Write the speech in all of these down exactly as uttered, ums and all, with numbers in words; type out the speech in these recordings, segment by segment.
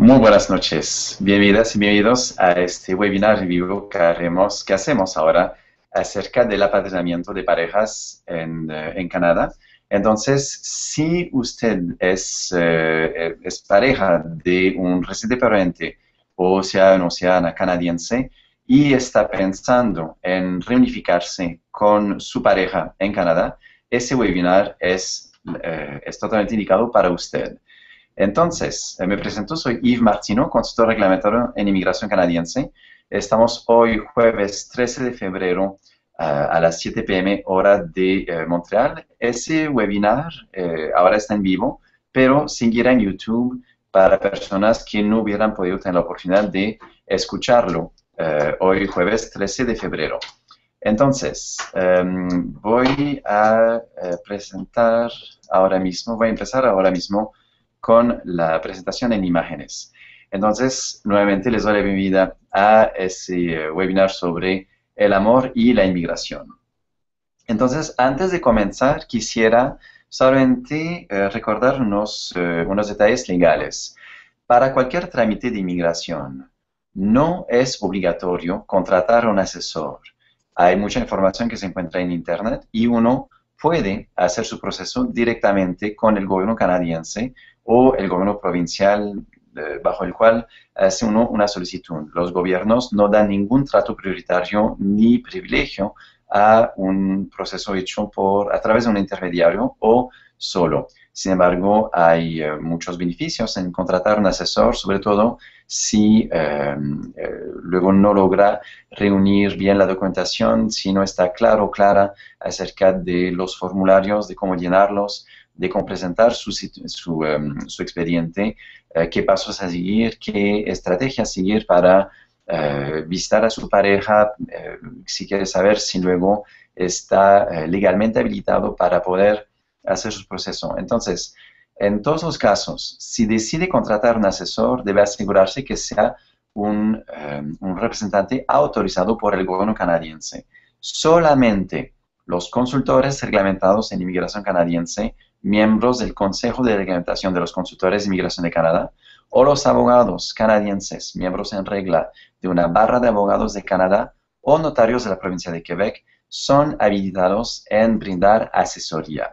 Muy buenas noches, bienvenidas y bienvenidos a este webinar en vivo que, haremos, que hacemos ahora acerca del apadrinamiento de parejas en, eh, en Canadá. Entonces, si usted es, eh, es pareja de un residente permanente o ciudadano o ciudadana canadiense y está pensando en reunificarse con su pareja en Canadá, ese webinar es, eh, es totalmente indicado para usted. Entonces, eh, me presento, soy Yves Martineau, consultor reglamentario en inmigración canadiense. Estamos hoy jueves trece de febrero uh, a las siete p m hora de uh, Montreal. Ese webinar eh, ahora está en vivo, pero seguirá en YouTube para personas que no hubieran podido tener la oportunidad de escucharlo uh, hoy jueves trece de febrero. Entonces, um, voy a uh, presentar ahora mismo, voy a empezar ahora mismo con la presentación en imágenes. Entonces, nuevamente les doy la bienvenida a ese webinar sobre el amor y la inmigración. Entonces, antes de comenzar, quisiera solamente eh, recordar unos, eh, unos detalles legales. Para cualquier trámite de inmigración, no es obligatorio contratar a un asesor. Hay mucha información que se encuentra en Internet y uno puede hacer su proceso directamente con el gobierno canadiense o el gobierno provincial eh, bajo el cual hace uno una solicitud. Los gobiernos no dan ningún trato prioritario ni privilegio a un proceso hecho por, a través de un intermediario o solo. Sin embargo, hay eh, muchos beneficios en contratar un asesor, sobre todo si eh, eh, luego no logra reunir bien la documentación, si no está claro o clara acerca de los formularios, de cómo llenarlos, de cómo presentar su, su, um, su expediente, uh, qué pasos a seguir, qué estrategia a seguir para uh, visitar a su pareja, uh, si quiere saber si luego está uh, legalmente habilitado para poder hacer su proceso. Entonces, en todos los casos, si decide contratar un asesor, debe asegurarse que sea un, um, un representante autorizado por el gobierno canadiense. Solamente los consultores reglamentados en inmigración canadiense, miembros del Consejo de Reglamentación de los Consultores de Inmigración de Canadá, o los abogados canadienses, miembros en regla de una barra de abogados de Canadá, o notarios de la provincia de Quebec, son habilitados en brindar asesoría.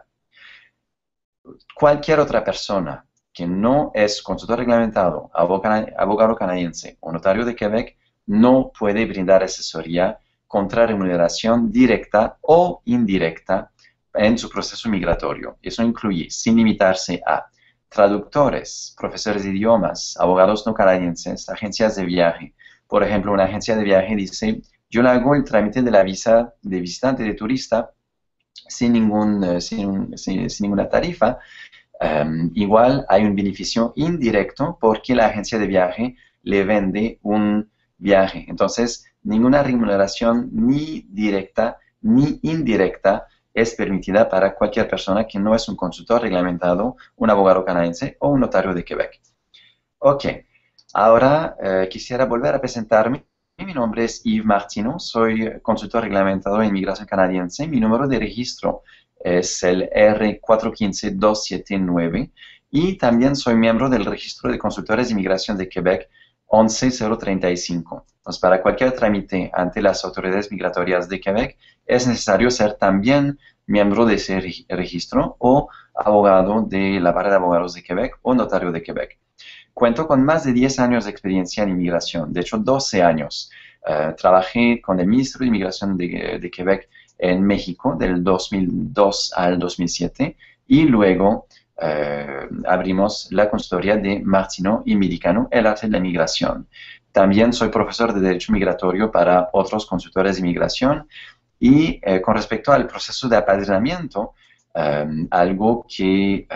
Cualquier otra persona que no es consultor reglamentado, abogado canadiense o notario de Quebec, no puede brindar asesoría contra remuneración directa o indirecta en su proceso migratorio. Eso incluye, sin limitarse a traductores, profesores de idiomas, abogados no canadienses, agencias de viaje. Por ejemplo, una agencia de viaje dice, yo le hago el trámite de la visa de visitante, de turista, sin, ningún, uh, sin, sin, sin ninguna tarifa. Um, igual hay un beneficio indirecto porque la agencia de viaje le vende un viaje. Entonces, ninguna remuneración ni directa ni indirecta es permitida para cualquier persona que no es un consultor reglamentado, un abogado canadiense o un notario de Quebec. Ok, ahora eh, quisiera volver a presentarme. Mi nombre es Yves Martineau, soy consultor reglamentado en inmigración canadiense. Mi número de registro es el R cuatro uno cinco dos siete nueve y también soy miembro del registro de consultores de inmigración de Quebec once cero treinta y cinco. Entonces, para cualquier trámite ante las autoridades migratorias de Quebec, es necesario ser también miembro de ese registro o abogado de la barra de abogados de Quebec o notario de Quebec. Cuento con más de diez años de experiencia en inmigración, de hecho doce años. Uh, trabajé con el ministro de Inmigración de, de Quebec en México del dos mil dos al dos mil siete y luego Uh, abrimos la consultoría de Martineau y Medicano, el arte de la migración. También soy profesor de Derecho Migratorio para otros consultores de inmigración y uh, con respecto al proceso de apadrinamiento, um, algo que,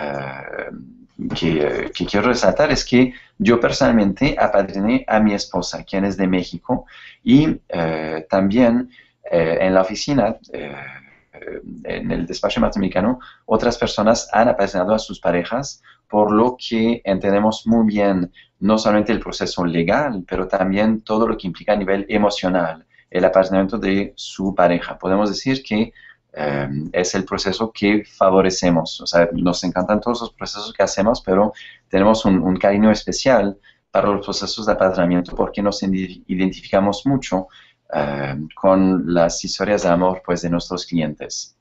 uh, que, uh, que quiero resaltar es que yo personalmente apadriné a mi esposa, quien es de México, y uh, también uh, en la oficina uh, en el despacho norteamericano, otras personas han apadrinado a sus parejas, por lo que entendemos muy bien no solamente el proceso legal, pero también todo lo que implica a nivel emocional, el apadrinamiento de su pareja. Podemos decir que eh, es el proceso que favorecemos. O sea, nos encantan todos los procesos que hacemos, pero tenemos un, un cariño especial para los procesos de apadrinamiento porque nos identificamos mucho uh, con las historias de amor pues, de nuestros clientes.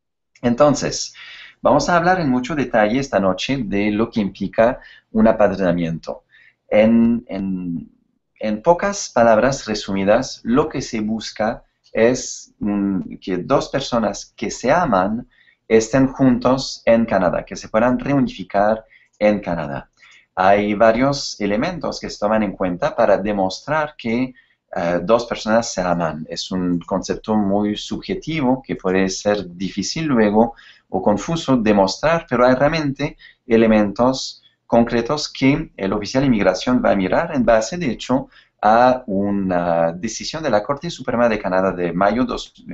Entonces, vamos a hablar en mucho detalle esta noche de lo que implica un apadrinamiento. En, en, en pocas palabras resumidas, lo que se busca es um, que dos personas que se aman estén juntos en Canadá, que se puedan reunificar en Canadá. Hay varios elementos que se toman en cuenta para demostrar que uh, dos personas se aman. Es un concepto muy subjetivo que puede ser difícil luego o confuso demostrar, pero hay realmente elementos concretos que el oficial de inmigración va a mirar en base, de hecho, a una decisión de la Corte Suprema de Canadá de mayo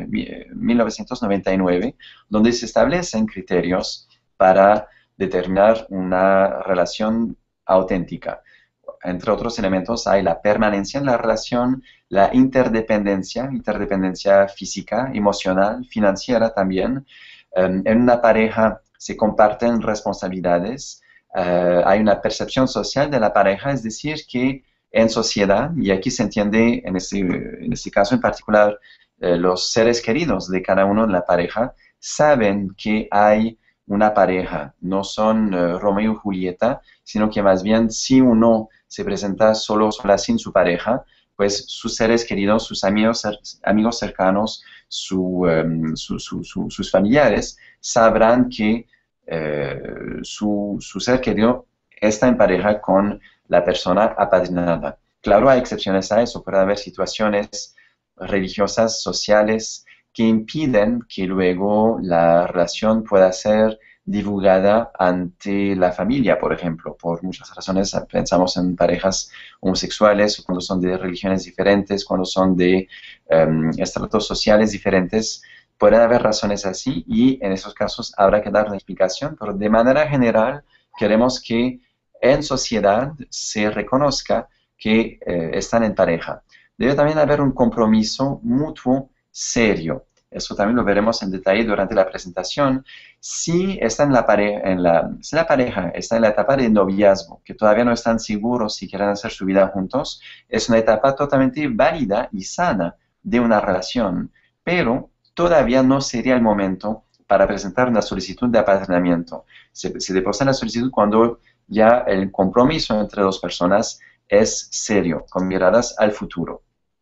de mil novecientos noventa y nueve, donde se establecen criterios para determinar una relación auténtica. Entre otros elementos hay la permanencia en la relación, la interdependencia, interdependencia física, emocional, financiera también. Um, en una pareja se comparten responsabilidades, uh, hay una percepción social de la pareja, es decir, que en sociedad, y aquí se entiende en este, en este caso en particular, eh, los seres queridos de cada uno en la pareja saben que hay una pareja, no son uh, Romeo y Julieta, sino que más bien si uno se presenta solo, sola, sin su pareja, pues sus seres queridos, sus amigos, amigos cercanos, su, um, su, su, su, sus familiares sabrán que eh, su, su ser querido está en pareja con la persona apadrinada. Claro, hay excepciones a eso, puede haber situaciones religiosas, sociales, que impiden que luego la relación pueda ser divulgada ante la familia, por ejemplo. Por muchas razones pensamos en parejas homosexuales, cuando son de religiones diferentes, cuando son de um, estratos sociales diferentes. Pueden haber razones así y en esos casos habrá que dar una explicación, pero de manera general queremos que en sociedad se reconozca que eh, están en pareja. Debe también haber un compromiso mutuo serio. Eso también lo veremos en detalle durante la presentación. Si, está en la pareja, en la, si la pareja está en la etapa de noviazgo, que todavía no están seguros si quieren hacer su vida juntos, es una etapa totalmente válida y sana de una relación, pero todavía no sería el momento para presentar una solicitud de apadrinamiento. Se, se deposita la solicitud cuando ya el compromiso entre dos personas es serio, con miradas al futuro.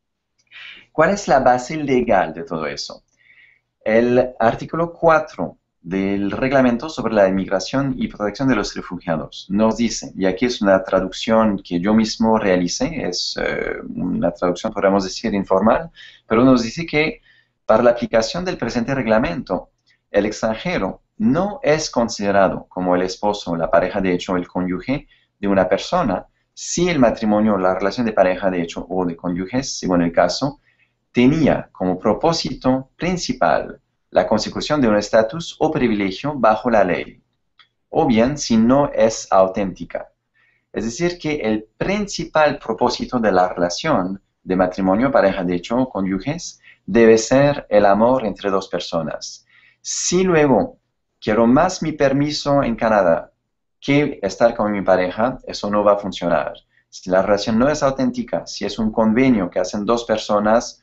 ¿Cuál es la base legal de todo eso? El artículo cuatro del Reglamento sobre la Inmigración y Protección de los Refugiados nos dice, y aquí es una traducción que yo mismo realicé, es eh, una traducción, podríamos decir, informal, pero nos dice que para la aplicación del presente reglamento, el extranjero no es considerado como el esposo, la pareja de hecho, el cónyuge de una persona, si el matrimonio, la relación de pareja de hecho o de cónyuges, según el caso, tenía como propósito principal la consecución de un estatus o privilegio bajo la ley, o bien si no es auténtica. Es decir, que el principal propósito de la relación de matrimonio, pareja de hecho o cónyuges, debe ser el amor entre dos personas. Si luego quiero más mi permiso en Canadá que estar con mi pareja, eso no va a funcionar. Si la relación no es auténtica, si es un convenio que hacen dos personas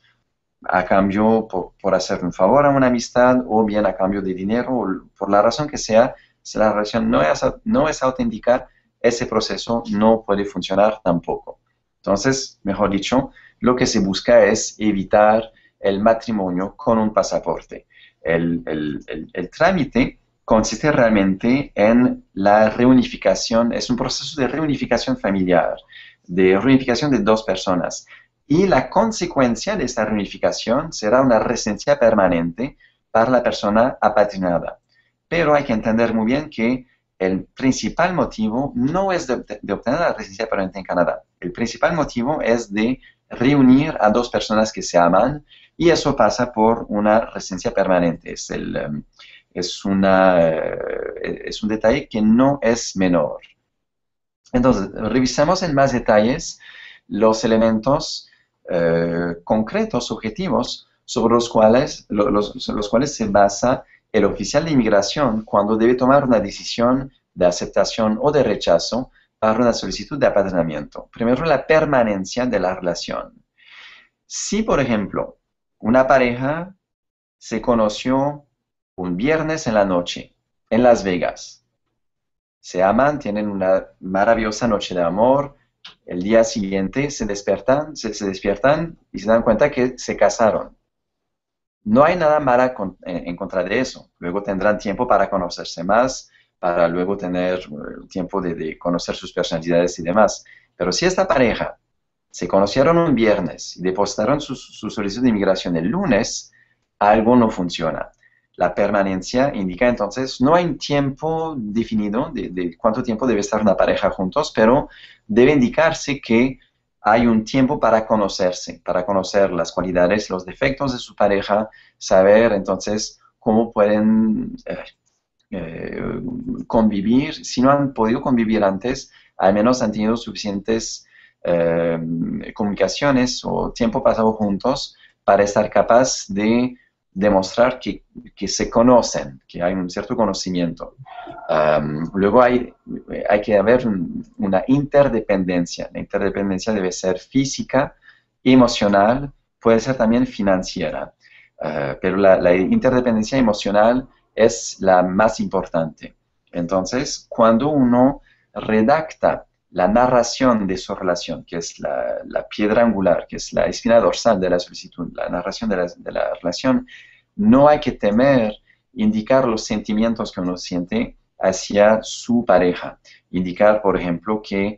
a cambio por, por hacer un favor a una amistad o bien a cambio de dinero, o por la razón que sea, si la relación no es, no es auténtica, ese proceso no puede funcionar tampoco. Entonces, mejor dicho, lo que se busca es evitar el matrimonio con un pasaporte. El, el, el, el trámite consiste realmente en la reunificación, es un proceso de reunificación familiar, de reunificación de dos personas. Y la consecuencia de esta reunificación será una residencia permanente para la persona apadrinada. Pero hay que entender muy bien que el principal motivo no es de, de obtener la residencia permanente en Canadá. El principal motivo es de reunir a dos personas que se aman y eso pasa por una residencia permanente. Es, el, um, es, una, uh, es un detalle que no es menor. Entonces, revisamos en más detalles los elementos eh, concretos, objetivos, sobre los cuales, lo, los, los cuales se basa el oficial de inmigración cuando debe tomar una decisión de aceptación o de rechazo para una solicitud de apadrinamiento. Primero, la permanencia de la relación. Si, por ejemplo, una pareja se conoció un viernes en la noche en Las Vegas, se aman, tienen una maravillosa noche de amor, el día siguiente se despiertan, se, se despiertan y se dan cuenta que se casaron. No hay nada malo con, en, en contra de eso. Luego tendrán tiempo para conocerse más, para luego tener uh, tiempo de, de conocer sus personalidades y demás. Pero si esta pareja se conocieron un viernes y depositaron su, su solicitud de inmigración el lunes, algo no funciona. La permanencia indica entonces, no hay un tiempo definido de, de cuánto tiempo debe estar una pareja juntos, pero debe indicarse que hay un tiempo para conocerse, para conocer las cualidades, los defectos de su pareja, saber entonces cómo pueden eh, eh, convivir. Si no han podido convivir antes, al menos han tenido suficientes eh, comunicaciones o tiempo pasado juntos para estar capaz de demostrar que, que se conocen, que hay un cierto conocimiento. Um, luego hay, hay que haber un, una interdependencia. La interdependencia debe ser física, emocional, puede ser también financiera. Uh, pero la, la interdependencia emocional es la más importante. Entonces, cuando uno redacta la narración de su relación, que es la, la piedra angular, que es la espina dorsal de la solicitud, la narración de la, de la relación, no hay que temer indicar los sentimientos que uno siente hacia su pareja. Indicar, por ejemplo, que,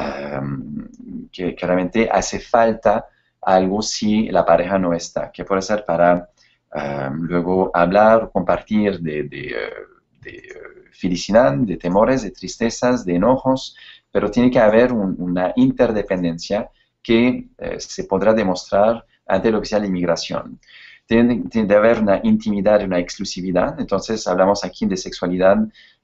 um, que, que realmente hace falta algo si la pareja no está, que puede ser para um, luego hablar, compartir de, de, de felicidad, de temores, de tristezas, de enojos, pero tiene que haber un, una interdependencia que eh, se podrá demostrar ante el oficial de inmigración. Tiene, tiene que haber una intimidad y una exclusividad. Entonces hablamos aquí de sexualidad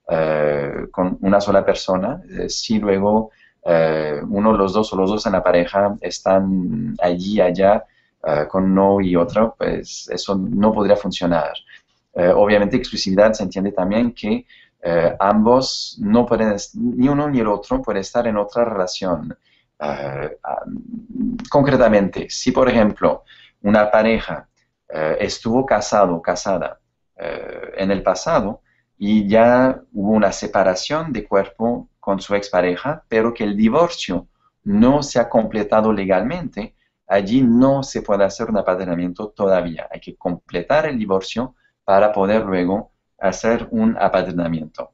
eh, con una sola persona. Eh, si luego eh, uno, los dos o los dos en la pareja están allí, allá, eh, con uno y otro, pues eso no podría funcionar. Eh, obviamente exclusividad se entiende también que eh, ambos no pueden, ni uno ni el otro puede estar en otra relación. Eh, um, concretamente, si por ejemplo una pareja eh, estuvo casado o casada eh, en el pasado y ya hubo una separación de cuerpo con su expareja, pero que el divorcio no se ha completado legalmente, allí no se puede hacer un apadrinamiento todavía. Hay que completar el divorcio para poder luego hacer un apadrinamiento.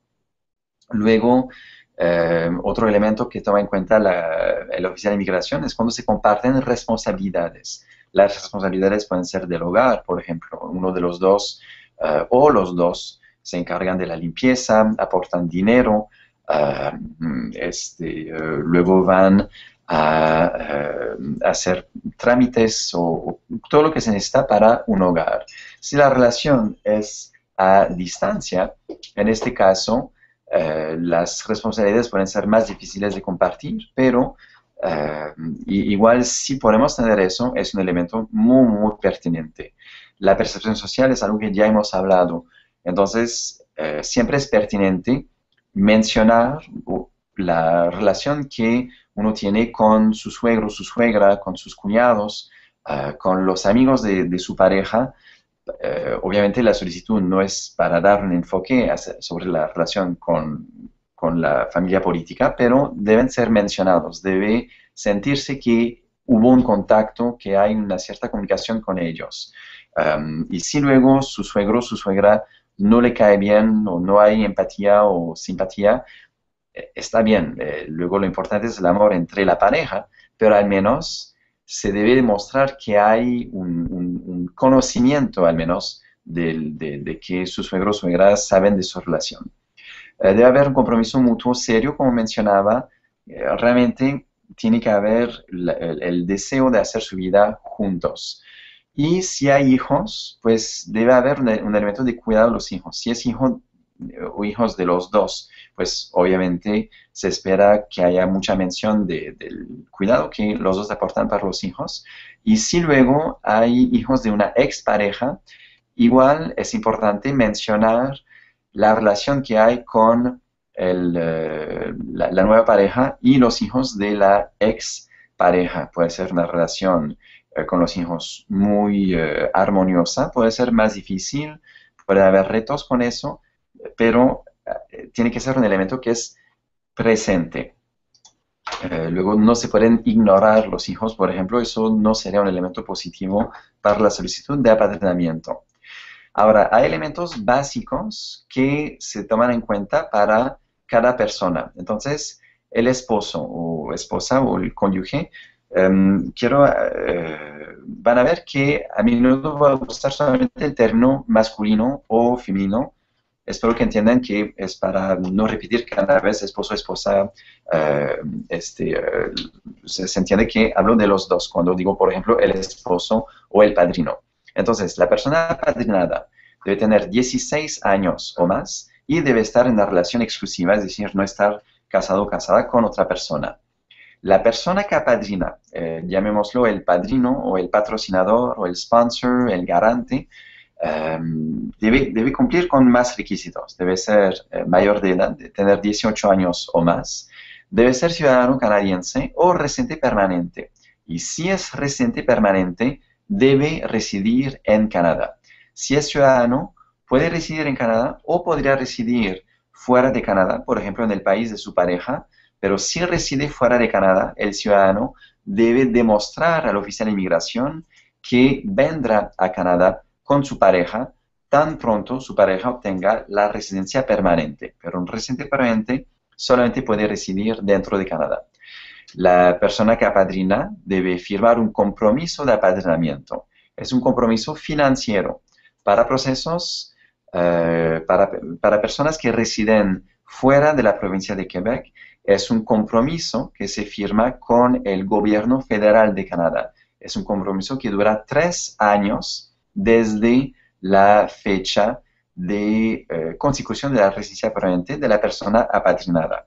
Luego, eh, otro elemento que toma en cuenta la, el oficial de inmigración es cuando se comparten responsabilidades. Las responsabilidades pueden ser del hogar, por ejemplo, uno de los dos uh, o los dos se encargan de la limpieza, aportan dinero, uh, este, uh, luego van a, uh, a hacer trámites o, o todo lo que se necesita para un hogar. Si la relación es a distancia, en este caso, uh, las responsabilidades pueden ser más difíciles de compartir, pero Uh, y, igual si podemos tener eso, es un elemento muy, muy pertinente. La percepción social es algo que ya hemos hablado, entonces uh, siempre es pertinente mencionar la relación que uno tiene con su suegro, su suegra, con sus cuñados, uh, con los amigos de, de su pareja. Uh, obviamente la solicitud no es para dar un enfoque sobre la relación con con la familia política, pero deben ser mencionados, debe sentirse que hubo un contacto, que hay una cierta comunicación con ellos. Um, y si luego su suegro, su suegra no le cae bien, o no hay empatía o simpatía, eh, está bien. Eh, luego lo importante es el amor entre la pareja, pero al menos se debe demostrar que hay un, un, un conocimiento, al menos, de, de, de que sus suegros o suegras saben de su relación. Debe haber un compromiso mutuo serio, como mencionaba. Realmente tiene que haber el, el, el deseo de hacer su vida juntos. Y si hay hijos, pues debe haber un, un elemento de cuidado de los hijos. Si es hijo o hijos de los dos, pues obviamente se espera que haya mucha mención de, del cuidado que los dos aportan para los hijos. Y si luego hay hijos de una expareja, igual es importante mencionar la relación que hay con el, eh, la, la nueva pareja y los hijos de la ex pareja. Puede ser una relación eh, con los hijos muy eh, armoniosa, puede ser más difícil, puede haber retos con eso, pero eh, tiene que ser un elemento que es presente. Eh, luego no se pueden ignorar los hijos, por ejemplo, eso no sería un elemento positivo para la solicitud de apadrinamiento. Ahora, hay elementos básicos que se toman en cuenta para cada persona. Entonces, el esposo o esposa o el cónyuge, um, quiero, uh, van a ver que a menudo va a usar solamente el término masculino o femenino. Espero que entiendan que es para no repetir cada vez esposo, esposa, uh, este, uh, se, se entiende que hablo de los dos, cuando digo, por ejemplo, el esposo o el padrino. Entonces, la persona apadrinada debe tener dieciséis años o más y debe estar en una relación exclusiva, es decir, no estar casado o casada con otra persona. La persona que apadrina, eh, llamémoslo el padrino o el patrocinador o el sponsor, el garante, Um, debe, debe cumplir con más requisitos. Debe ser eh, mayor de edad, de tener dieciocho años o más. Debe ser ciudadano canadiense o residente permanente. Y si es residente permanente, debe residir en Canadá. Si es ciudadano, puede residir en Canadá o podría residir fuera de Canadá, por ejemplo, en el país de su pareja. Pero si reside fuera de Canadá, el ciudadano debe demostrar al oficial de inmigración que vendrá a Canadá con su pareja, tan pronto su pareja obtenga la residencia permanente. Pero un residente permanente solamente puede residir dentro de Canadá. La persona que apadrina debe firmar un compromiso de apadrinamiento. Es un compromiso financiero para procesos, uh, para, para personas que residen fuera de la provincia de Quebec. Es un compromiso que se firma con el gobierno federal de Canadá. Es un compromiso que dura tres años desde la fecha de eh, consecución de la residencia permanente de la persona apadrinada.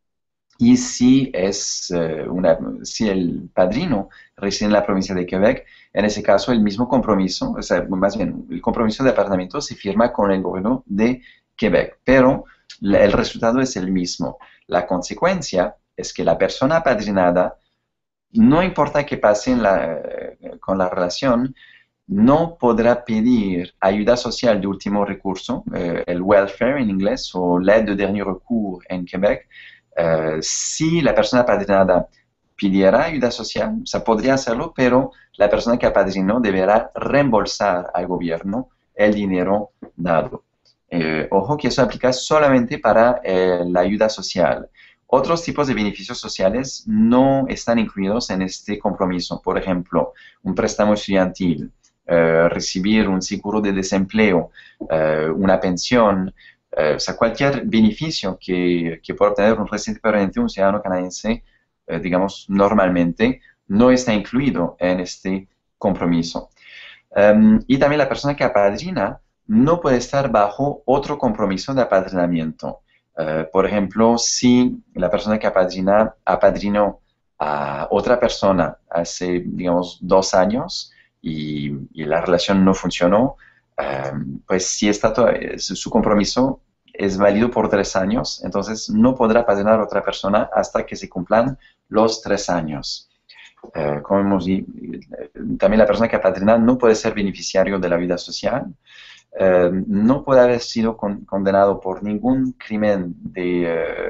Y si, es, eh, una, si el padrino reside en la provincia de Quebec, en ese caso el mismo compromiso, o sea, más bien el compromiso de apadrinamiento se firma con el gobierno de Quebec, pero la, el resultado es el mismo. La consecuencia es que la persona apadrinada, no importa qué pase en la, eh, con la relación, no podrá pedir ayuda social de último recurso, eh, el welfare en inglés o l'aide de dernier recours en Quebec. Uh, si la persona apadrinada pidiera ayuda social, o sea, podría hacerlo, pero la persona que apadrinó deberá reembolsar al gobierno el dinero dado. Eh, ojo que eso aplica solamente para eh, la ayuda social. Otros tipos de beneficios sociales no están incluidos en este compromiso. Por ejemplo, un préstamo estudiantil, Uh, recibir un seguro de desempleo, uh, una pensión, uh, o sea, cualquier beneficio que, que pueda obtener un residente permanente, un ciudadano canadiense, uh, digamos, normalmente, no está incluido en este compromiso. Um, y también la persona que apadrina no puede estar bajo otro compromiso de apadrinamiento. Uh, por ejemplo, si la persona que apadrina apadrinó a otra persona hace, digamos, dos años, Y, y la relación no funcionó, um, pues si está todo, su compromiso es válido por tres años, entonces no podrá apadrinar a otra persona hasta que se cumplan los tres años. Uh, como hemos dicho, también la persona que apadrina no puede ser beneficiario de la vida social, uh, no puede haber sido con, condenado por ningún crimen de,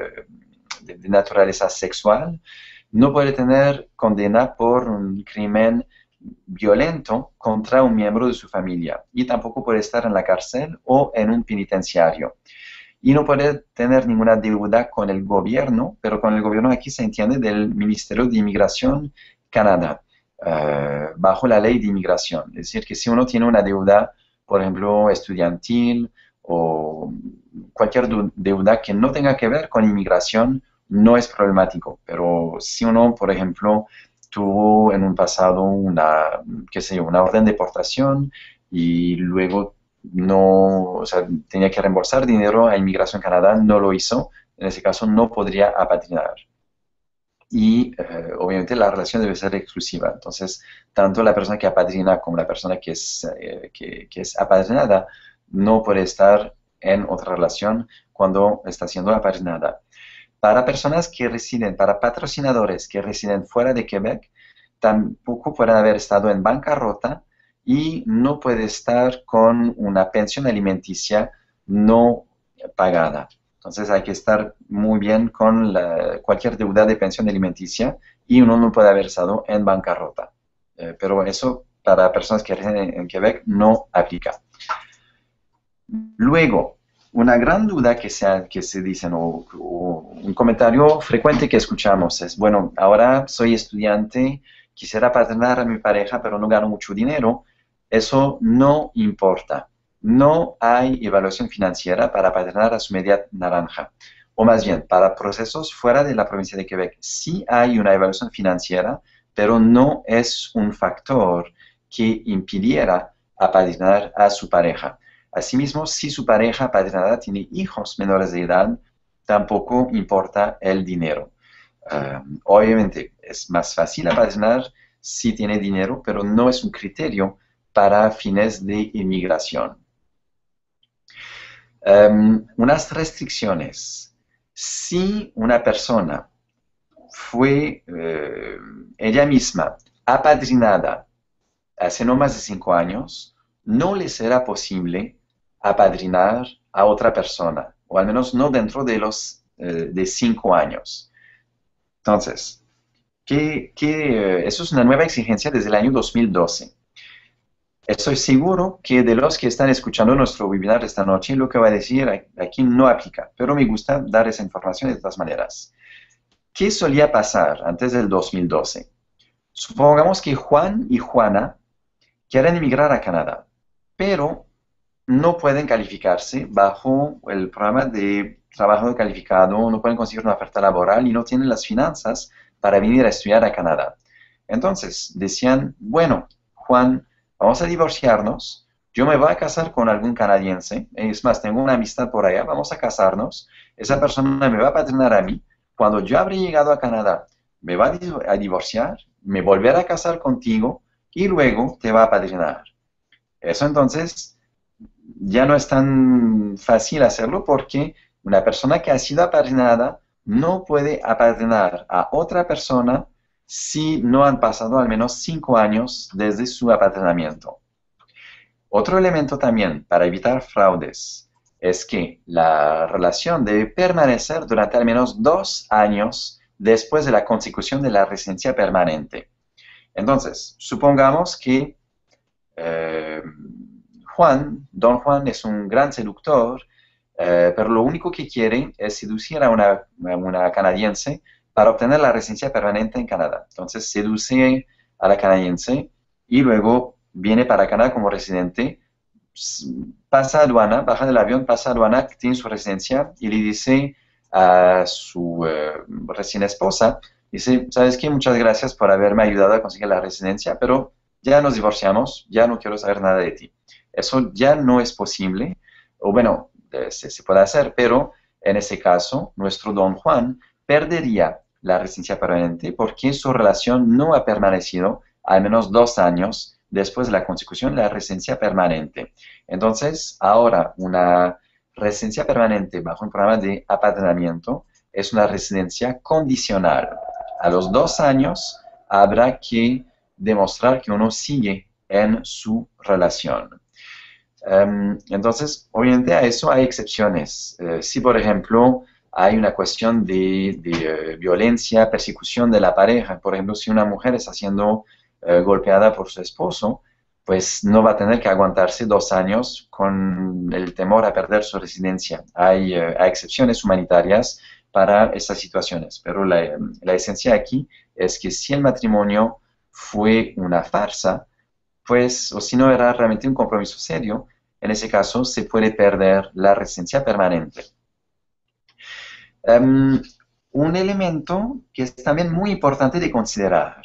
uh, de, de naturaleza sexual, no puede tener condena por un crimen violento contra un miembro de su familia y tampoco puede estar en la cárcel o en un penitenciario. Y no puede tener ninguna deuda con el gobierno, pero con el gobierno aquí se entiende del Ministerio de Inmigración Canadá, uh, bajo la ley de inmigración. Es decir, que si uno tiene una deuda, por ejemplo, estudiantil o cualquier deuda que no tenga que ver con inmigración, no es problemático. Pero si uno, por ejemplo, tuvo en un pasado una, qué sé yo, una orden de deportación y luego no, o sea, tenía que reembolsar dinero a Inmigración Canadá, no lo hizo, en ese caso no podría apadrinar. Y eh, obviamente la relación debe ser exclusiva, entonces tanto la persona que apadrina como la persona que es, eh, que, que es apadrinada no puede estar en otra relación cuando está siendo apadrinada. Para personas que residen, para patrocinadores que residen fuera de Quebec, tampoco pueden haber estado en bancarrota y no puede estar con una pensión alimenticia no pagada. Entonces hay que estar muy bien con la, cualquier deuda de pensión alimenticia y uno no puede haber estado en bancarrota. Eh, pero eso para personas que residen en Quebec no aplica. Luego, una gran duda que se, que se dicen, o, o un comentario frecuente que escuchamos es, bueno, ahora soy estudiante, quisiera paternar a mi pareja, pero no gano mucho dinero. Eso no importa. No hay evaluación financiera para paternar a su media naranja. O más bien, para procesos fuera de la provincia de Quebec, sí hay una evaluación financiera, pero no es un factor que impidiera apadrinar a su pareja. Asimismo, si su pareja apadrinada tiene hijos menores de edad, tampoco importa el dinero. Uh, obviamente, es más fácil apadrinar si tiene dinero, pero no es un criterio para fines de inmigración. Um, unas restricciones. Si una persona fue eh, ella misma apadrinada hace no más de cinco años, no le será posible apadrinar a otra persona, o al menos no dentro de los eh, de cinco años. Entonces, ¿qué, qué, eso es una nueva exigencia desde el año dos mil doce. Estoy seguro que de los que están escuchando nuestro webinar esta noche, lo que va a decir aquí no aplica, pero me gusta dar esa información de todas maneras. ¿Qué solía pasar antes del dos mil doce? Supongamos que Juan y Juana quieren emigrar a Canadá, pero no pueden calificarse bajo el programa de trabajo calificado, no pueden conseguir una oferta laboral y no tienen las finanzas para venir a estudiar a Canadá. Entonces decían, bueno, Juan, vamos a divorciarnos, yo me voy a casar con algún canadiense, es más, tengo una amistad por allá, vamos a casarnos, esa persona me va a paternar a mí, cuando yo habré llegado a Canadá, me va a divorciar, me volverá a casar contigo y luego te va a apadrinar. Eso entonces ya no es tan fácil hacerlo porque una persona que ha sido apadrinada no puede apadrinar a otra persona si no han pasado al menos cinco años desde su apadrinamiento. Otro elemento también para evitar fraudes es que la relación debe permanecer durante al menos dos años después de la consecución de la residencia permanente. Entonces, supongamos que eh, Juan, don Juan es un gran seductor, eh, pero lo único que quiere es seducir a una, a una canadiense para obtener la residencia permanente en Canadá. Entonces, seduce a la canadiense y luego viene para Canadá como residente, pasa aduana, baja del avión, pasa aduana, tiene su residencia y le dice a su eh, recién esposa, dice, ¿sabes qué? Muchas gracias por haberme ayudado a conseguir la residencia, pero ya nos divorciamos, ya no quiero saber nada de ti. Eso ya no es posible, o bueno, eh, se, se puede hacer, pero en ese caso, nuestro don Juan perdería la residencia permanente porque su relación no ha permanecido al menos dos años después de la consecución de la residencia permanente. Entonces, ahora una residencia permanente bajo un programa de apadrinamiento es una residencia condicional. A los dos años habrá que demostrar que uno sigue en su relación. Um, entonces, obviamente a eso hay excepciones. Uh, si, por ejemplo, hay una cuestión de, de uh, violencia, persecución de la pareja, por ejemplo, si una mujer está siendo uh, golpeada por su esposo, pues no va a tener que aguantarse dos años con el temor a perder su residencia. Hay, uh, hay excepciones humanitarias para estas situaciones, pero la, la esencia aquí es que si el matrimonio fue una farsa, pues, o si no era realmente un compromiso serio, en ese caso se puede perder la residencia permanente. Um, un elemento que es también muy importante de considerar.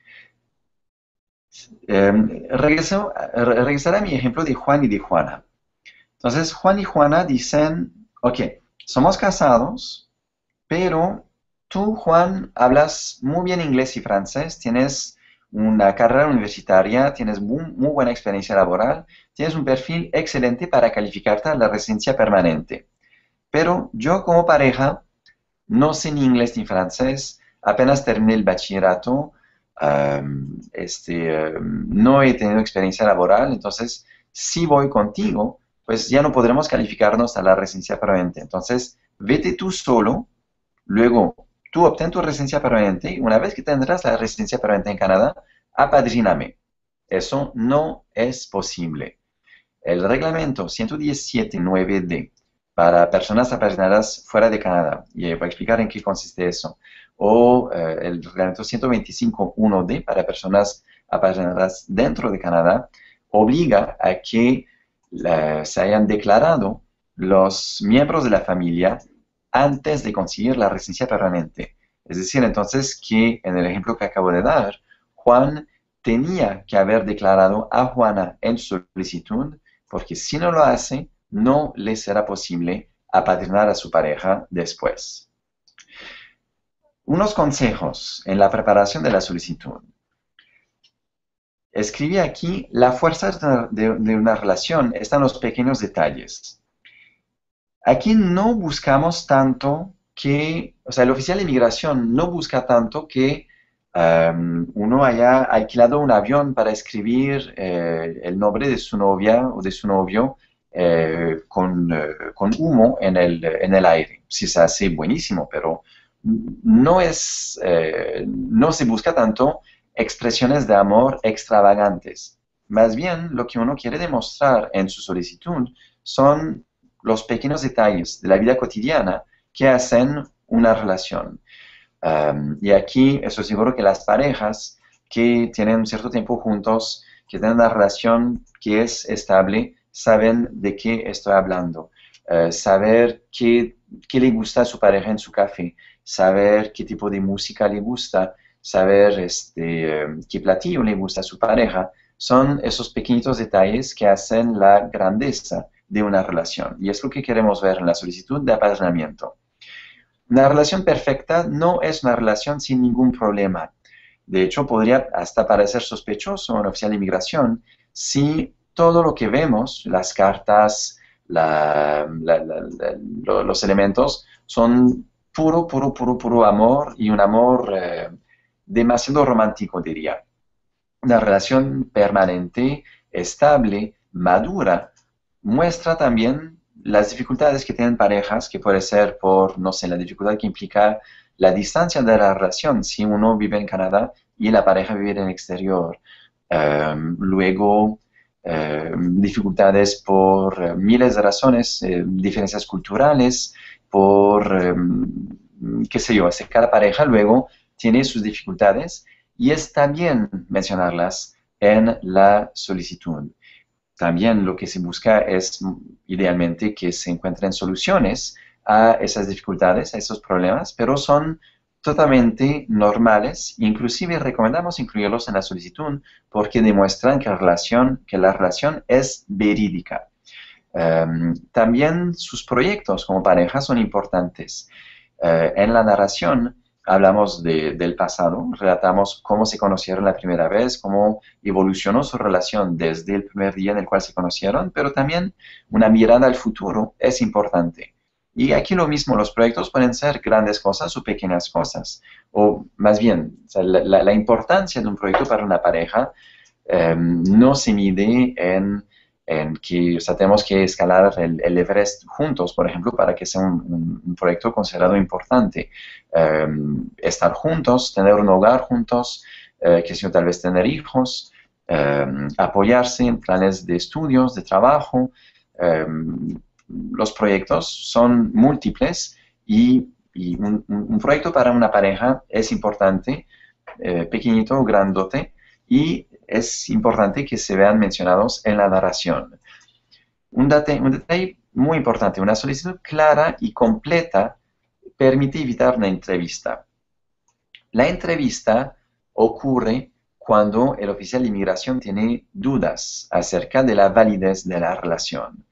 Um, regreso, regresaré a mi ejemplo de Juan y de Juana. Entonces, Juan y Juana dicen, ok, somos casados, pero tú, Juan, hablas muy bien inglés y francés, tienes una carrera universitaria, tienes muy, muy buena experiencia laboral, tienes un perfil excelente para calificarte a la residencia permanente. Pero yo como pareja no sé ni inglés ni francés, apenas terminé el bachillerato, um, este, um, no he tenido experiencia laboral, entonces si voy contigo, pues ya no podremos calificarnos a la residencia permanente. Entonces, vete tú solo, luego tú obtén tu residencia permanente y una vez que tendrás la residencia permanente en Canadá, apadríname. Eso no es posible. El reglamento ciento diecisiete nueve D para personas apadrinadas fuera de Canadá, y voy a explicar en qué consiste eso, o eh, el reglamento ciento veinticinco uno D para personas apadrinadas dentro de Canadá, obliga a que la, se hayan declarado los miembros de la familia antes de conseguir la residencia permanente. Es decir, entonces que en el ejemplo que acabo de dar, Juan tenía que haber declarado a Juana en su solicitud, porque si no lo hace, no le será posible apadrinar a su pareja después. Unos consejos en la preparación de la solicitud. Escribí aquí, la fuerza de, de una relación está en los pequeños detalles. Aquí no buscamos tanto que, o sea, el oficial de inmigración no busca tanto que um, uno haya alquilado un avión para escribir eh, el nombre de su novia o de su novio eh, con, eh, con humo en el, en el aire. Si se hace, buenísimo, pero no, es, eh, no se busca tanto expresiones de amor extravagantes. Más bien, lo que uno quiere demostrar en su solicitud son los pequeños detalles de la vida cotidiana que hacen una relación. Um, y aquí estoy seguro que las parejas que tienen un cierto tiempo juntos, que tienen una relación que es estable, saben de qué estoy hablando. Uh, saber qué, qué le gusta a su pareja en su café, saber qué tipo de música le gusta, saber este, um, qué platillo le gusta a su pareja, son esos pequeñitos detalles que hacen la grandeza de una relación. Y es lo que queremos ver en la solicitud de apadrinamiento. Una relación perfecta no es una relación sin ningún problema. De hecho, podría hasta parecer sospechoso a un oficial de inmigración si todo lo que vemos, las cartas, la, la, la, la, los elementos, son puro, puro, puro, puro amor y un amor eh, demasiado romántico, diría. Una relación permanente, estable, madura, muestra también las dificultades que tienen parejas, que puede ser por, no sé, la dificultad que implica la distancia de la relación, si uno vive en Canadá y la pareja vive en el exterior. Um, luego, um, dificultades por uh, miles de razones, eh, diferencias culturales, por, um, qué sé yo, cada pareja luego tiene sus dificultades y está bien mencionarlas en la solicitud. También lo que se busca es idealmente que se encuentren soluciones a esas dificultades, a esos problemas, pero son totalmente normales. Inclusive recomendamos incluirlos en la solicitud porque demuestran que la relación, que la relación es verídica. Um, también sus proyectos como pareja son importantes. Uh, en la narración hablamos de, del pasado, relatamos cómo se conocieron la primera vez, cómo evolucionó su relación desde el primer día en el cual se conocieron, pero también una mirada al futuro es importante. Y aquí lo mismo, los proyectos pueden ser grandes cosas o pequeñas cosas, o más bien, o sea, la, la, la importancia de un proyecto para una pareja eh, no se mide en en que o sea, tenemos que escalar el, el Everest juntos, por ejemplo, para que sea un, un, un proyecto considerado importante. Um, estar juntos, tener un hogar juntos, uh, que si tal vez tener hijos, um, apoyarse en planes de estudios, de trabajo. Um, los proyectos son múltiples y, y un, un, proyecto para una pareja es importante, eh, pequeñito o grandote, y es importante que se vean mencionados en la narración. Un, date, un detalle muy importante, una solicitud clara y completa permite evitar una entrevista. La entrevista ocurre cuando el oficial de inmigración tiene dudas acerca de la validez de la relación.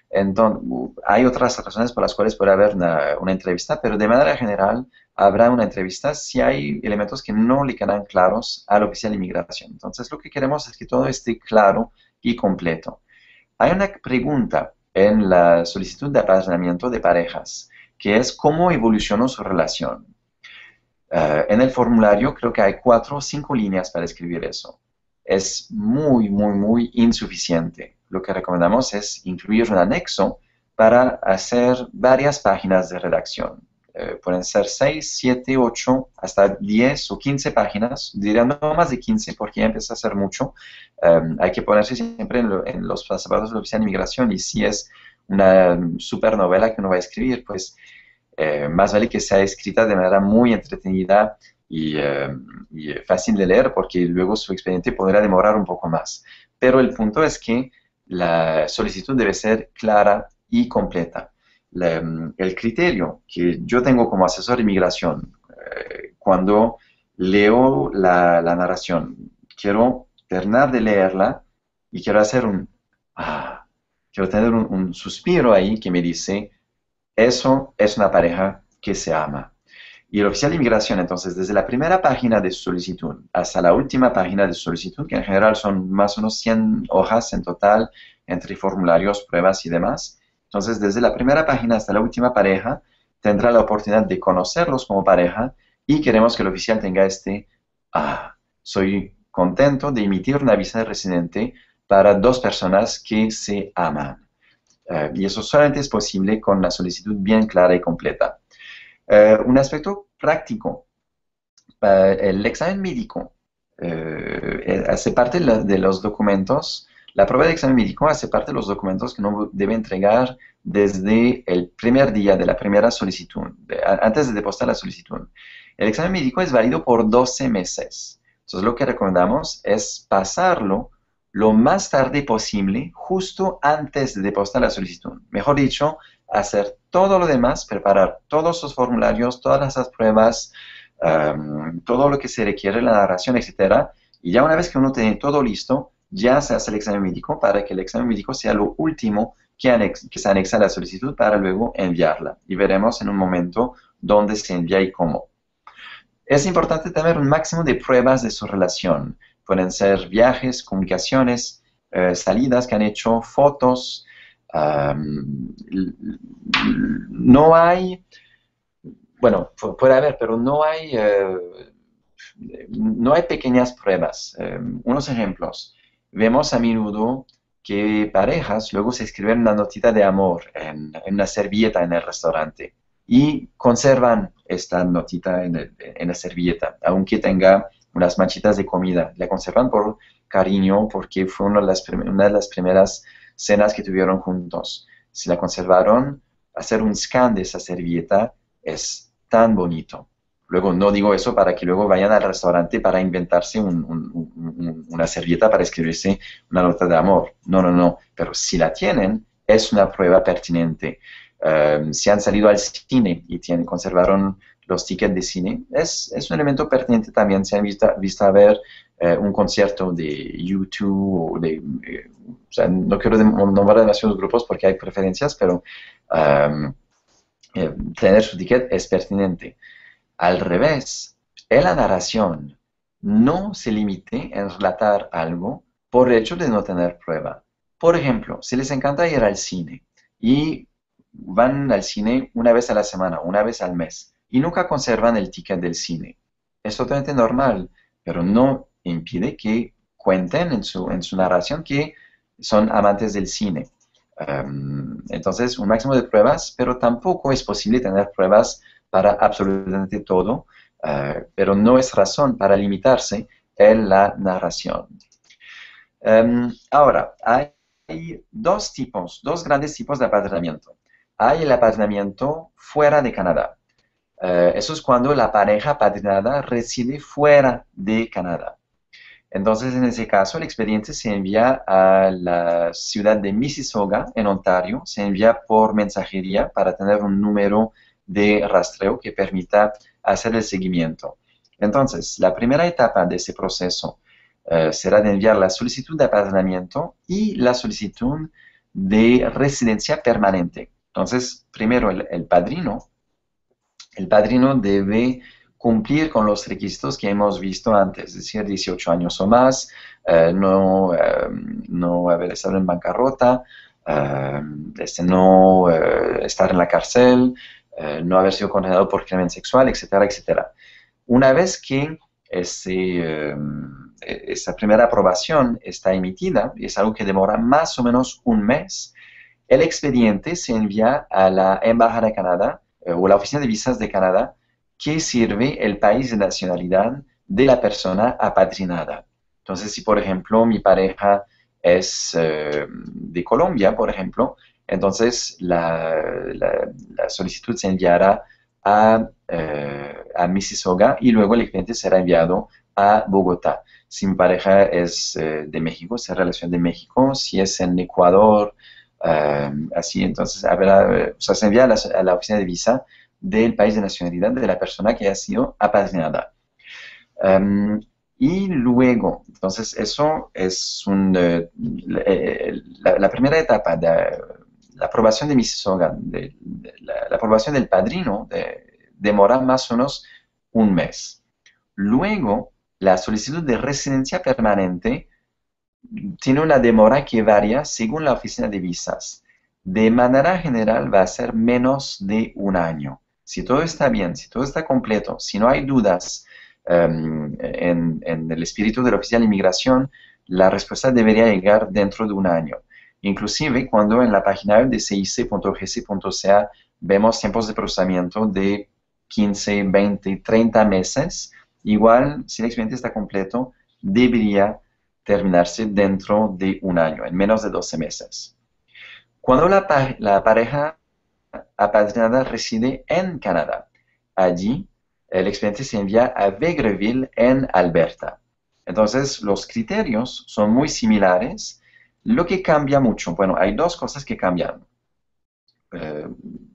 Entonces, hay otras razones por las cuales puede haber una, una entrevista, pero de manera general habrá una entrevista si hay elementos que no le quedan claros al oficial de inmigración. Entonces, lo que queremos es que todo esté claro y completo. Hay una pregunta en la solicitud de apadrinamiento de parejas, que es cómo evolucionó su relación. Uh, en el formulario creo que hay cuatro o cinco líneas para escribir eso. Es muy, muy, muy insuficiente. Lo que recomendamos es incluir un anexo para hacer varias páginas de redacción. Uh, pueden ser seis, siete, ocho, hasta diez o quince páginas. Diría no más de quince porque ya empieza a ser mucho. Um, hay que ponerse siempre en, lo, en los zapatos del oficial de inmigración, y si es una supernovela que uno va a escribir, pues Eh, más vale que sea escrita de manera muy entretenida y, eh, y fácil de leer, porque luego su expediente podrá demorar un poco más. Pero el punto es que la solicitud debe ser clara y completa. La, el criterio que yo tengo como asesor de inmigración, eh, cuando leo la, la narración, quiero terminar de leerla y quiero hacer un, ah, quiero tener un, un suspiro ahí que me dice: eso es una pareja que se ama. Y el oficial de inmigración, entonces, desde la primera página de su solicitud hasta la última página de su solicitud, que en general son más o menos cien hojas en total, entre formularios, pruebas y demás. Entonces, desde la primera página hasta la última pareja, tendrá la oportunidad de conocerlos como pareja, y queremos que el oficial tenga este: ah, soy contento de emitir una visa de residente para dos personas que se aman. Uh, y eso solamente es posible con la solicitud bien clara y completa. Uh, un aspecto práctico, uh, el examen médico uh, hace parte de los documentos. La prueba de examen médico hace parte de los documentos que uno debe entregar desde el primer día de la primera solicitud, de, antes de depositar la solicitud. El examen médico es válido por doce meses. Entonces, lo que recomendamos es pasarlo lo más tarde posible, justo antes de depositar la solicitud. Mejor dicho, hacer todo lo demás, preparar todos los formularios, todas las pruebas, um, todo lo que se requiere, la narración, etcétera. Y ya una vez que uno tiene todo listo, ya se hace el examen médico, para que el examen médico sea lo último que, anex que se anexa a la solicitud para luego enviarla. Y veremos en un momento dónde se envía y cómo. Es importante tener un máximo de pruebas de su relación. Pueden ser viajes, comunicaciones, eh, salidas que han hecho, fotos. Um, no hay, bueno, puede haber, pero no hay, eh, no hay pequeñas pruebas. Eh, unos ejemplos. Vemos a menudo que parejas luego se escriben una notita de amor en, en una servilleta en el restaurante y conservan esta notita en, el, en la servilleta, aunque tenga unas manchitas de comida. La conservan por cariño, porque fue una de, las una de las primeras cenas que tuvieron juntos. Si la conservaron, hacer un scan de esa servilleta es tan bonito. Luego, no digo eso para que luego vayan al restaurante para inventarse un, un, un, una servilleta para escribirse una nota de amor. No, no, no. Pero si la tienen, es una prueba pertinente. Um, si han salido al cine y tienen, conservaron los tickets de cine, es, es un elemento pertinente también. Si han visto, visto a ver eh, un concierto de YouTube, o de, eh, o sea, no quiero nombrar demasiados grupos porque hay preferencias, pero um, eh, tener su ticket es pertinente. Al revés, en la narración no se limite en relatar algo por el hecho de no tener prueba. Por ejemplo, si les encanta ir al cine y van al cine una vez a la semana, una vez al mes, y nunca conservan el ticket del cine, es totalmente normal, pero no impide que cuenten en su, en su narración que son amantes del cine. Um, entonces, un máximo de pruebas, pero tampoco es posible tener pruebas para absolutamente todo, uh, pero no es razón para limitarse en la narración. Um, ahora, hay dos tipos, dos grandes tipos de apadrinamiento. Hay el apadrinamiento fuera de Canadá. Uh, eso es cuando la pareja apadrinada reside fuera de Canadá. Entonces, en ese caso, el expediente se envía a la ciudad de Mississauga, en Ontario. Se envía por mensajería para tener un número de rastreo que permita hacer el seguimiento. Entonces, la primera etapa de ese proceso uh, será de enviar la solicitud de apadrinamiento y la solicitud de residencia permanente. Entonces, primero el, el padrino, el padrino debe cumplir con los requisitos que hemos visto antes, es decir, dieciocho años o más, eh, no, eh, no haber estado en bancarrota, eh, este, no eh, estar en la cárcel, eh, no haber sido condenado por crimen sexual, etcétera, etcétera. Una vez que ese, eh, esa primera aprobación está emitida, y es algo que demora más o menos un mes, el expediente se envía a la Embajada de Canadá eh, o la Oficina de Visas de Canadá, que sirve el país de nacionalidad de la persona apadrinada. Entonces, si por ejemplo mi pareja es eh, de Colombia, por ejemplo, entonces la, la, la solicitud se enviará a, eh, a Mississauga y luego el expediente será enviado a Bogotá. Si mi pareja es eh, de México, será relación de México. Si es en Ecuador, eh, así, entonces habrá, o sea, se envía a la, a la oficina de visa del país de nacionalidad de la persona que ha sido apadrinada. Um, y luego, entonces eso es un, eh, la, la, primera etapa de la aprobación de Mississauga, de, de la, la aprobación del padrino, de, demora más o menos un mes. Luego, la solicitud de residencia permanente tiene una demora que varía según la oficina de visas. De manera general va a ser menos de un año. Si todo está bien, si todo está completo, si no hay dudas um, en, en el espíritu del oficial de inmigración, la respuesta debería llegar dentro de un año. Inclusive cuando en la página web de c i c punto g c punto c a vemos tiempos de procesamiento de quince, veinte, treinta meses, igual si el expediente está completo, debería terminarse dentro de un año, en menos de doce meses. Cuando la, la pareja apadrinada reside en Canadá, allí el expediente se envía a Vegreville en Alberta. Entonces, los criterios son muy similares. Lo que cambia mucho, bueno, hay dos cosas que cambian. Eh,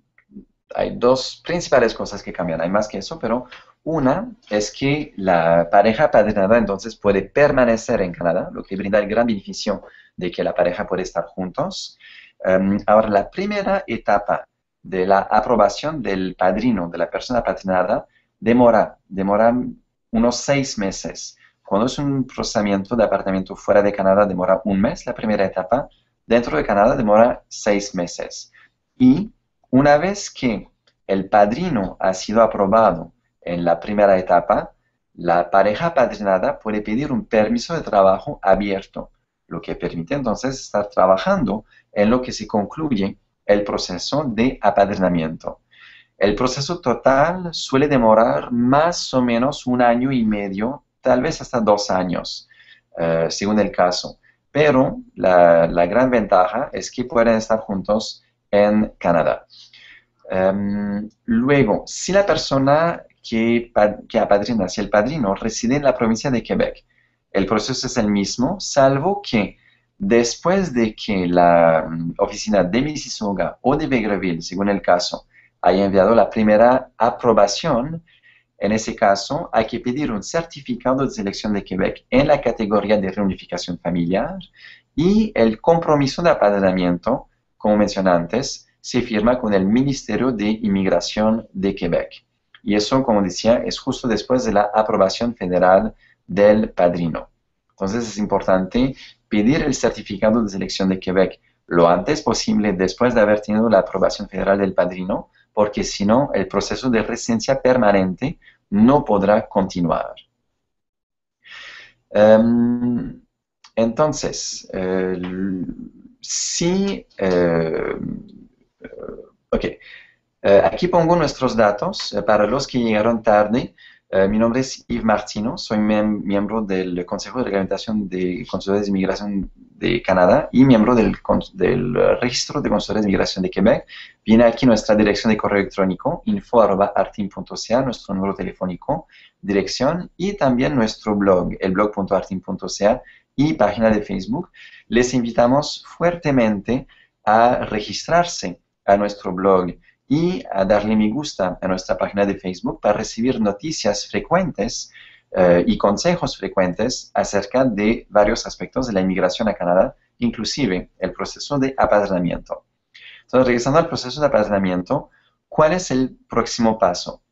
hay dos principales cosas que cambian, hay más que eso, pero una es que la pareja apadrinada entonces puede permanecer en Canadá, lo que brinda el gran beneficio de que la pareja puede estar juntos. Um, ahora, la primera etapa de la aprobación del padrino, de la persona apadrinada, demora, demora unos seis meses. Cuando es un procesamiento de apartamento fuera de Canadá, demora un mes la primera etapa. Dentro de Canadá demora seis meses. Y una vez que el padrino ha sido aprobado en la primera etapa, la pareja apadrinada puede pedir un permiso de trabajo abierto, lo que permite entonces estar trabajando en lo que se concluye el proceso de apadrinamiento. El proceso total suele demorar más o menos un año y medio, tal vez hasta dos años, uh, según el caso. Pero la, la gran ventaja es que pueden estar juntos en Canadá. Um, luego, si la persona que, que apadrina, si el padrino reside en la provincia de Quebec, el proceso es el mismo, salvo que después de que la um, oficina de Mississauga o de Vegreville, según el caso, haya enviado la primera aprobación, en ese caso hay que pedir un certificado de selección de Quebec en la categoría de reunificación familiar y el compromiso de apadrinamiento, como mencioné antes, se firma con el Ministerio de Inmigración de Quebec. Y eso, como decía, es justo después de la aprobación federal del padrino. Entonces es importante pedir el certificado de selección de Quebec lo antes posible después de haber tenido la aprobación federal del padrino, porque si no, el proceso de residencia permanente no podrá continuar. Um, entonces, eh, si... Eh, ok, uh, aquí pongo nuestros datos uh, para los que llegaron tarde. Uh, mi nombre es Yves Martino, soy mem miembro del Consejo de Reglamentación de Consultores de Inmigración de Canadá y miembro del, del uh, Registro de Consultores de Inmigración de Quebec. Viene aquí nuestra dirección de correo electrónico, info arroba artin punto c a, nuestro número telefónico, dirección y también nuestro blog, el blog punto artin punto c a y página de Facebook. Les invitamos fuertemente a registrarse a nuestro blog y a darle me gusta a nuestra página de Facebook para recibir noticias frecuentes uh, y consejos frecuentes acerca de varios aspectos de la inmigración a Canadá inclusive el proceso de apadrinamiento. Entonces, regresando al proceso de apadrinamiento, ¿cuál es el próximo paso?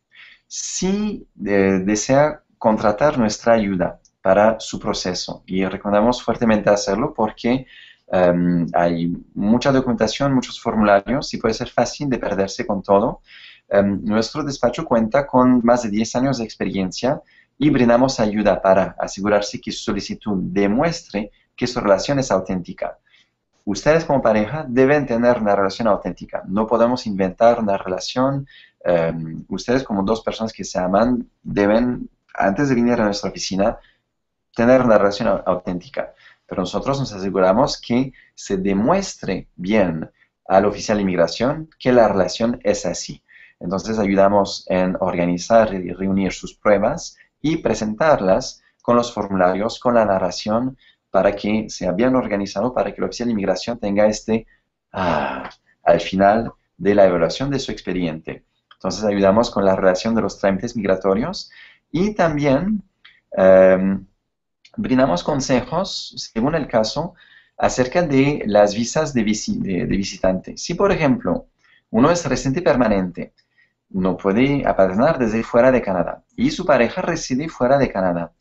Si eh, desea contratar nuestra ayuda para su proceso, y recomendamos fuertemente hacerlo porque um, hay mucha documentación, muchos formularios y puede ser fácil de perderse con todo. Um, nuestro despacho cuenta con más de diez años de experiencia y brindamos ayuda para asegurarse que su solicitud demuestre que su relación es auténtica. Ustedes como pareja deben tener una relación auténtica. No podemos inventar una relación. Um, ustedes como dos personas que se aman deben, antes de venir a nuestra oficina, tener una relación auténtica. Pero nosotros nos aseguramos que se demuestre bien al oficial de inmigración que la relación es así. Entonces ayudamos en organizar y reunir sus pruebas y presentarlas con los formularios, con la narración, para que sea bien organizado, para que el oficial de inmigración tenga este, ah, al final de la evaluación de su expediente. Entonces ayudamos con la relación de los trámites migratorios y también eh, brindamos consejos, según el caso, acerca de las visas de, visi de, de visitante. Si, por ejemplo, uno es residente permanente, no puede apadrinar desde fuera de Canadá y su pareja reside fuera de Canadá,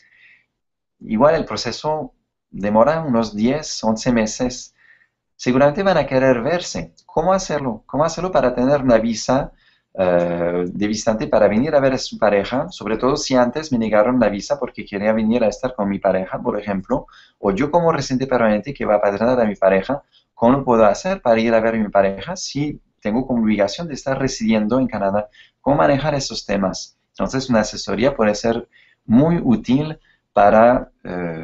igual el proceso demora unos diez, once meses. Seguramente van a querer verse. ¿Cómo hacerlo? ¿Cómo hacerlo para tener una visa uh, de visitante para venir a ver a su pareja? Sobre todo si antes me negaron la visa porque quería venir a estar con mi pareja, por ejemplo, o yo como residente permanente que va a apadrinar a mi pareja, ¿cómo puedo hacer para ir a ver a mi pareja si tengo como obligación de estar residiendo en Canadá? ¿Cómo manejar esos temas? Entonces, una asesoría puede ser muy útil para eh,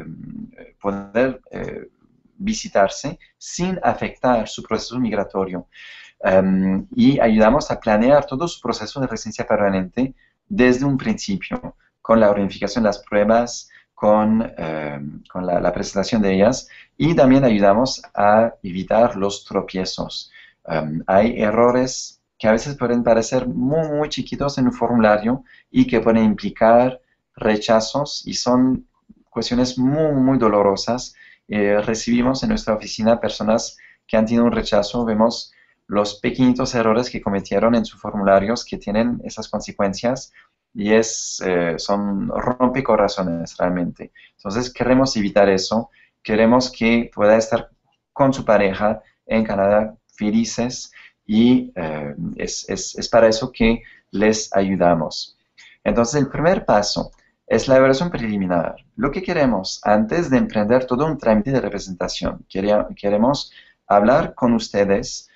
poder eh, visitarse sin afectar su proceso migratorio. Um, y ayudamos a planear todo su proceso de residencia permanente desde un principio, con la unificación de las pruebas, con, um, con la, la presentación de ellas, y también ayudamos a evitar los tropiezos. Um, hay errores que a veces pueden parecer muy, muy chiquitos en un formulario y que pueden implicar rechazos y son cuestiones muy, muy dolorosas. Eh, recibimos en nuestra oficina personas que han tenido un rechazo, vemos los pequeñitos errores que cometieron en sus formularios que tienen esas consecuencias y es, eh, son rompecorazones realmente. Entonces queremos evitar eso, queremos que pueda estar con su pareja en Canadá felices y eh, es, es, es para eso que les ayudamos. Entonces el primer paso es la evaluación preliminar. Lo que queremos antes de emprender todo un trámite de representación, queremos hablar con ustedes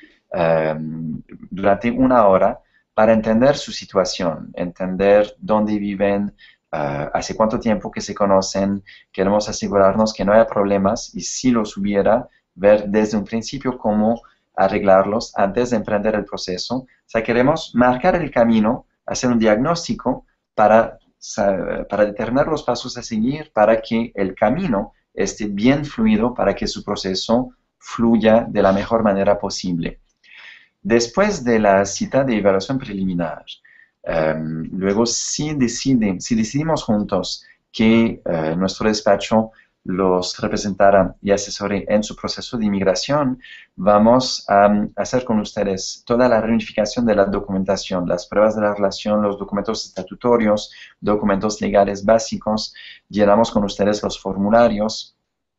um, durante una hora para entender su situación, entender dónde viven, uh, hace cuánto tiempo que se conocen, queremos asegurarnos que no haya problemas y si los hubiera, ver desde un principio cómo arreglarlos antes de emprender el proceso. O sea, queremos marcar el camino, hacer un diagnóstico para para determinar los pasos a seguir, para que el camino esté bien fluido, para que su proceso fluya de la mejor manera posible. Después de la cita de evaluación preliminar, um, luego si, decide, si decidimos juntos que uh, nuestro despacho los representará y asesore en su proceso de inmigración, vamos a um, hacer con ustedes toda la reunificación de la documentación, las pruebas de la relación, los documentos estatutorios, documentos legales básicos, llenamos con ustedes los formularios,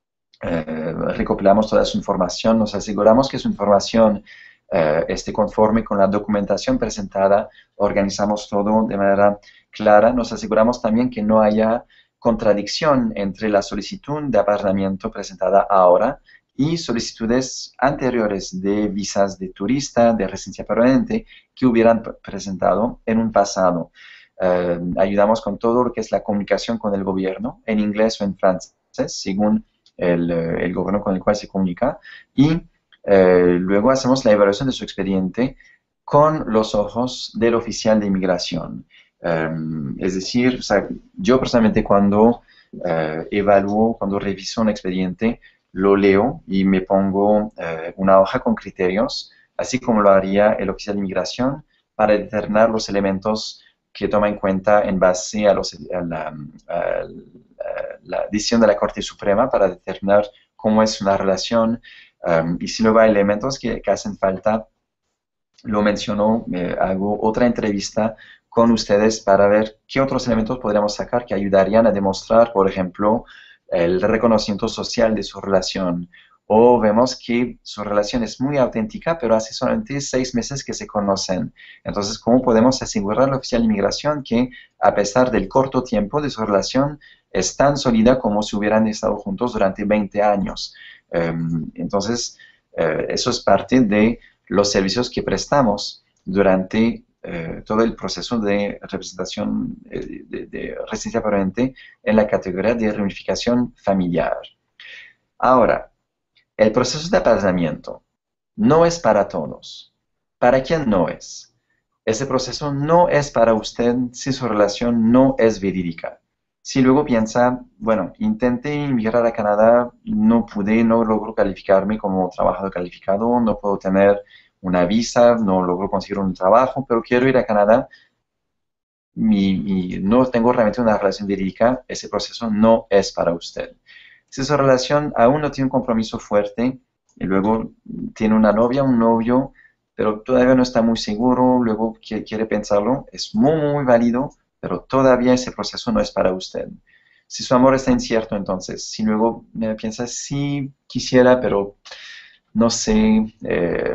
eh, recopilamos toda su información, nos aseguramos que su información eh, esté conforme con la documentación presentada, organizamos todo de manera clara, nos aseguramos también que no haya contradicción entre la solicitud de apadrinamiento presentada ahora y solicitudes anteriores de visas de turista, de residencia permanente, que hubieran presentado en un pasado. Uh, ayudamos con todo lo que es la comunicación con el gobierno, en inglés o en francés, según el, el gobierno con el cual se comunica, y uh, luego hacemos la evaluación de su expediente con los ojos del oficial de inmigración. Um, es decir, o sea, yo personalmente cuando uh, evalúo, cuando reviso un expediente, lo leo y me pongo uh, una hoja con criterios, así como lo haría el oficial de inmigración, para determinar los elementos que toma en cuenta en base a, los, a, la, a la decisión de la Corte Suprema para determinar cómo es una relación, um, y si luego hay elementos que, que hacen falta, lo menciono, eh, hago otra entrevista con ustedes para ver qué otros elementos podríamos sacar que ayudarían a demostrar, por ejemplo, el reconocimiento social de su relación. O vemos que su relación es muy auténtica, pero hace solamente seis meses que se conocen. Entonces, ¿cómo podemos asegurar al oficial de inmigración que, a pesar del corto tiempo de su relación, es tan sólida como si hubieran estado juntos durante veinte años? Um, entonces, uh, eso es parte de los servicios que prestamos durante eh, todo el proceso de representación eh, de, de residencia permanente en la categoría de reunificación familiar. Ahora, el proceso de apadrinamiento no es para todos. ¿Para quién no es? Ese proceso no es para usted si su relación no es verídica. Si luego piensa, bueno, intenté emigrar a Canadá, no pude, no logro calificarme como trabajador calificado, no puedo tener una visa, no logro conseguir un trabajo, pero quiero ir a Canadá y, y no tengo realmente una relación verídica, ese proceso no es para usted. Si su relación aún no tiene un compromiso fuerte y luego tiene una novia, un novio, pero todavía no está muy seguro, luego quiere, quiere pensarlo, es muy, muy válido, pero todavía ese proceso no es para usted. Si su amor está incierto, entonces, si luego eh, piensa, sí quisiera, pero no sé, eh,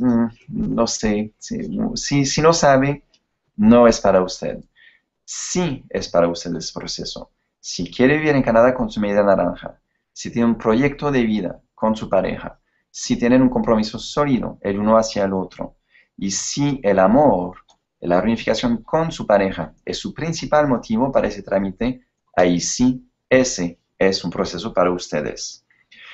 no sé, si, si, si no sabe, no es para usted. Sí es para usted ese proceso. Si quiere vivir en Canadá con su media naranja, si tiene un proyecto de vida con su pareja, si tienen un compromiso sólido el uno hacia el otro, y si el amor, la reunificación con su pareja es su principal motivo para ese trámite, ahí sí, ese es un proceso para ustedes.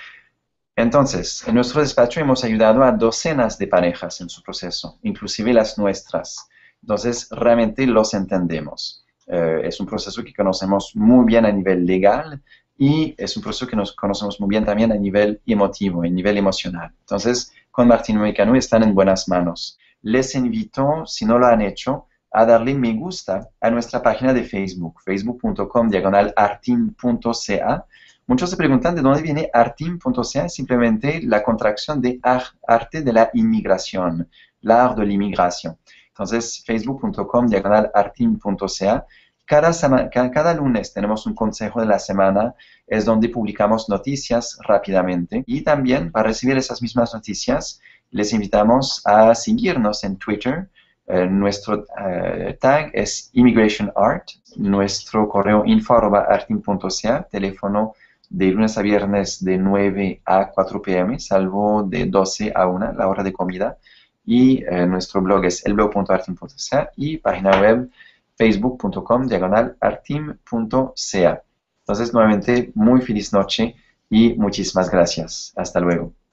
Entonces, en nuestro despacho hemos ayudado a docenas de parejas en su proceso, inclusive las nuestras. Entonces, realmente los entendemos. Eh, es un proceso que conocemos muy bien a nivel legal y es un proceso que nos conocemos muy bien también a nivel emotivo, a nivel emocional. Entonces, con Martín Moicano están en buenas manos. Les invito, si no lo han hecho, a darle me gusta a nuestra página de Facebook, facebook punto com diagonal artim punto ca. Muchos se preguntan de dónde viene artim punto ca, es simplemente la contracción de arte de la inmigración, l'art de l'inmigration. Entonces, facebook punto com diagonal artim punto ca. Cada, cada, cada lunes tenemos un consejo de la semana, es donde publicamos noticias rápidamente. Y también, para recibir esas mismas noticias, les invitamos a seguirnos en Twitter. Uh, nuestro uh, tag es Immigration Art, nuestro correo info arroba artim punto ca, teléfono de lunes a viernes de nueve a cuatro p m, salvo de doce a una, la hora de comida. Y uh, nuestro blog es elblog punto artim punto ca y página web facebook punto com diagonal artim punto ca. Entonces, nuevamente, muy feliz noche y muchísimas gracias. Hasta luego.